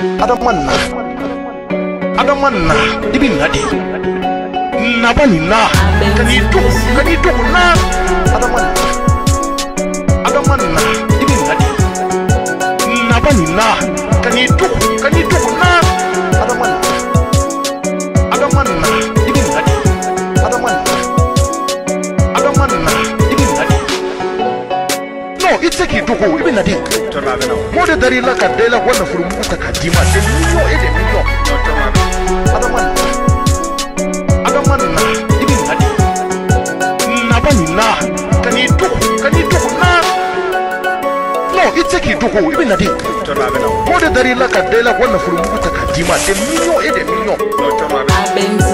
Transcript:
Adamanna ibi nadi nabanina kanitu na Adamanna ibi nadi nabanina kanitu na Adamanna ibi nadi Adamanna ibi nadi no itseki duko ibi nadi mode dari la kadela wana furumuka takadima de million et de millions Adamanna ibi nadi nabanina kanitu na no itseki duko ibi nadi mode dari la kadela wana furumuka takadima de million et de millions